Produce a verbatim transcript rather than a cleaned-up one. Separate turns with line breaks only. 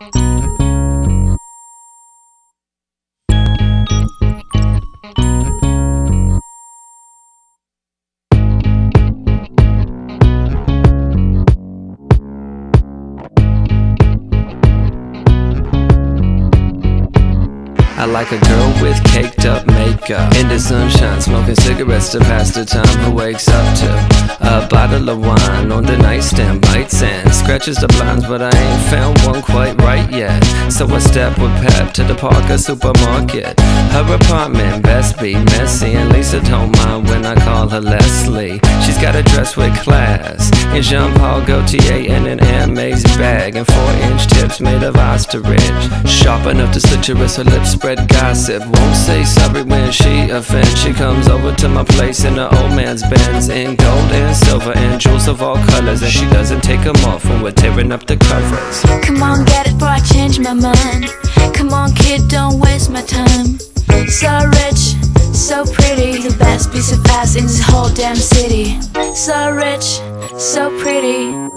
I like a girl with caked up makeup, in the sunshine, smoking cigarettes to pass the time. Who wakes up to a bottle of wine on the nightstand, bites and scratches the blinds, but I ain't found one quite right yet. So I step with Pep to the Parker supermarket. Her apartment best be messy, and Lisa don't mind when I call her Leslie. She's got a dress with class, in Jean Paul Gaultier and an Hermes bag, and four inch tips made of ostrich, sharp enough to slit your wrist. Her lips spread gossip, won't say sorry when she offends. She comes over to my place in the old man's Benz, in gold and silver and jewels of all colors, and she doesn't take them off when we're tearing up the covers.
Come on, get it before I change my mind. Come on, kid, don't waste my time. So rich, so pretty, the best piece of ass in this whole damn city. So rich, so pretty,